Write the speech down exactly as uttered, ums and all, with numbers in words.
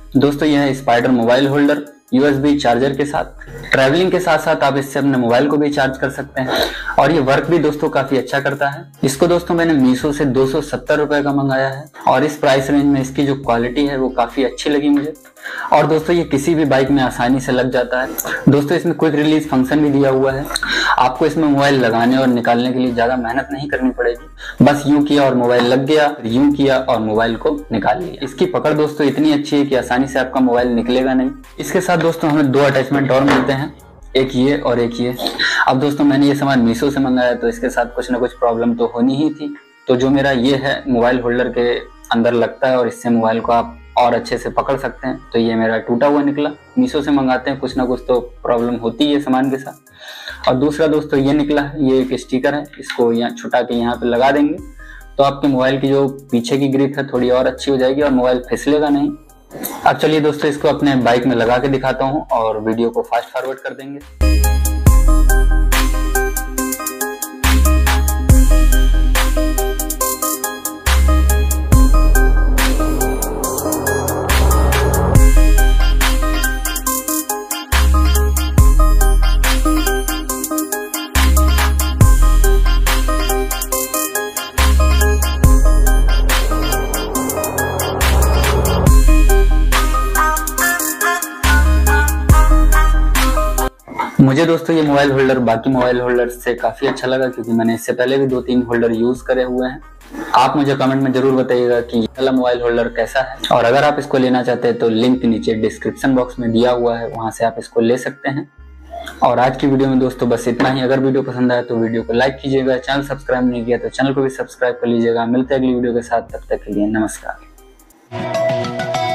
दोस्तों यह है spider mobile holder USB charger के साथ। ट्रैवलिंग के साथ साथ आप इससे अपने मोबाइल को भी चार्ज कर सकते हैं और ये वर्क भी दोस्तों काफी अच्छा करता है। इसको दोस्तों मैंने मीशो से दो सौ सत्तर रुपए का मंगाया है और इस प्राइस रेंज में इसकी जो क्वालिटी है वो काफी अच्छी लगी मुझे। और दोस्तों ये किसी भी बाइक में आसानी से लग जाता है। दोस्तों इसमें क्विक रिलीज फंक्शन भी दिया हुआ है। आपको इसमें मोबाइल लगाने और निकालने के लिए ज्यादा मेहनत नहीं करनी पड़ेगी। बस यूं किया और मोबाइल लग गया, यूं किया और मोबाइल को निकाल लिया। इसकी पकड़ दोस्तों इतनी अच्छी है कि आसानी से आपका मोबाइल निकलेगा नहीं। इसके साथ दोस्तों हमें दो अटैचमेंट और मिलते हैं, एक ये और एक ये। अब दोस्तों मैंने ये सामान मीशो से मंगाया तो इसके साथ कुछ ना कुछ प्रॉब्लम तो होनी ही थी। तो जो मेरा ये है मोबाइल होल्डर के अंदर लगता है और इससे मोबाइल को आप और अच्छे से पकड़ सकते हैं, तो ये मेरा टूटा हुआ निकला। मीशो से मंगाते हैं कुछ ना कुछ तो प्रॉब्लम होती है सामान के साथ। और दूसरा दोस्तों ये निकला है, ये एक स्टिकर है, इसको यहाँ छुटा के यहाँ पे लगा देंगे तो आपके मोबाइल की जो पीछे की ग्रिप है थोड़ी और अच्छी हो जाएगी और मोबाइल फिसलेगा नहीं। अब चलिए दोस्तों इसको अपने बाइक में लगा के दिखाता हूँ और वीडियो को फास्ट फॉरवर्ड कर देंगे। मुझे दोस्तों ये मोबाइल होल्डर बाकी मोबाइल होल्डर से काफी अच्छा लगा क्योंकि मैंने इससे पहले भी दो तीन होल्डर यूज करे हुए हैं। आप मुझे कमेंट में जरूर बताइएगा कि ये वाला मोबाइल होल्डर कैसा है और अगर आप इसको लेना चाहते हैं तो लिंक नीचे डिस्क्रिप्शन बॉक्स में दिया हुआ है, वहां से आप इसको ले सकते हैं। और आज की वीडियो में दोस्तों बस इतना ही। अगर वीडियो पसंद आया तो वीडियो को लाइक कीजिएगा, चैनल सब्सक्राइब नहीं किया तो चैनल को भी सब्सक्राइब कर लीजिएगा। मिलते हैं अगली वीडियो के साथ, तब तक के लिए नमस्कार।